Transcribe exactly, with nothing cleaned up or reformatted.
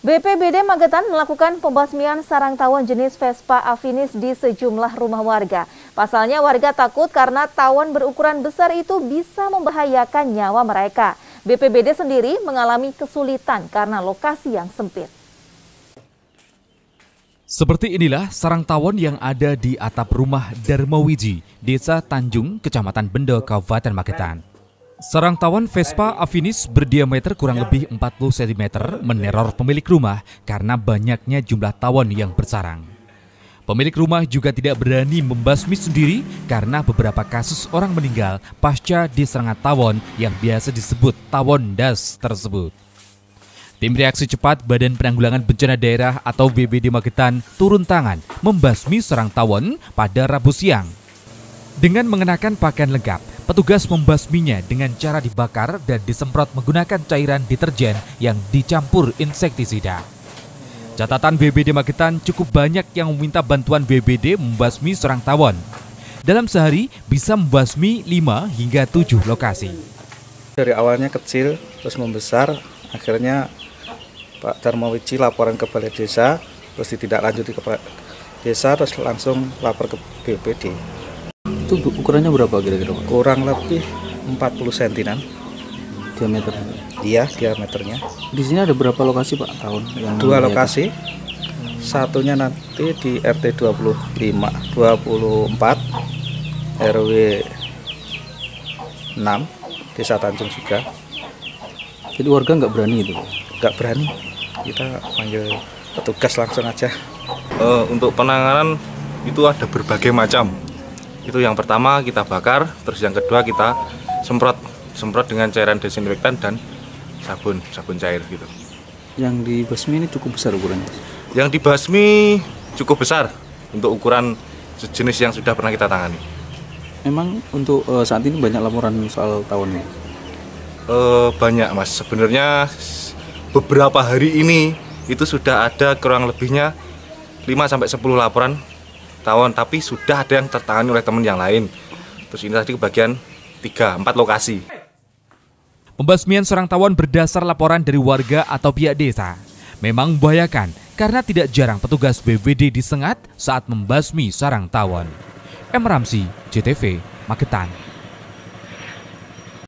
B P B D Magetan melakukan pembasmian sarang tawon jenis Vespa afinis di sejumlah rumah warga. Pasalnya warga takut karena tawon berukuran besar itu bisa membahayakan nyawa mereka. B P B D sendiri mengalami kesulitan karena lokasi yang sempit. Seperti inilah sarang tawon yang ada di atap rumah Darmawiji, Desa Tanjung, Kecamatan Bendo, Kabupaten Magetan. Sarang tawon Vespa afinis berdiameter kurang lebih empat puluh sentimeter meneror pemilik rumah karena banyaknya jumlah tawon yang bersarang. Pemilik rumah juga tidak berani membasmi sendiri karena beberapa kasus orang meninggal pasca diserang tawon yang biasa disebut tawon das tersebut. Tim reaksi cepat Badan Penanggulangan Bencana Daerah atau B B D Magetan turun tangan membasmi sarang tawon pada Rabu siang. Dengan mengenakan pakaian lengkap, petugas membasminya dengan cara dibakar dan disemprot menggunakan cairan deterjen yang dicampur insektisida. Catatan B B D Magetan, cukup banyak yang meminta bantuan B B D membasmi sarang tawon. Dalam sehari bisa membasmi lima hingga tujuh lokasi. Dari awalnya kecil terus membesar, akhirnya Pak Darmawiji laporan ke Balai Desa, terus ditindaklanjuti ke desa, terus langsung lapor ke B P D. Itu ukurannya berapa kira-kira? Kurang lebih empat puluh sentimeter diameternya. Iya, diameternya. Di sini ada berapa lokasi Pak tahun? Yang Dua lokasi. Satunya nanti di R T dua puluh lima, dua puluh empat, R W enam, Desa Tanjung juga. Jadi warga nggak berani itu? Nggak berani. Kita panggil petugas langsung aja. Uh, untuk penanganan itu ada berbagai macam. Itu yang pertama kita bakar, terus yang kedua kita semprot semprot dengan cairan desinfektan dan sabun sabun cair gitu. Yang dibasmi ini cukup besar ukurannya? Yang dibasmi cukup besar untuk ukuran sejenis yang sudah pernah kita tangani. Memang untuk uh, saat ini banyak laporan soal tawon ini? Uh, banyak mas, sebenarnya beberapa hari ini itu sudah ada kurang lebihnya lima sampai sepuluh laporan tawon, tapi sudah ada yang tertangani oleh teman yang lain. Terus ini tadi kebagian tiga, empat lokasi. Pembasmian sarang tawon berdasar laporan dari warga atau pihak desa. Memang membahayakan karena tidak jarang petugas B B D disengat saat membasmi sarang tawon. M. Ramzi, J T V, Magetan.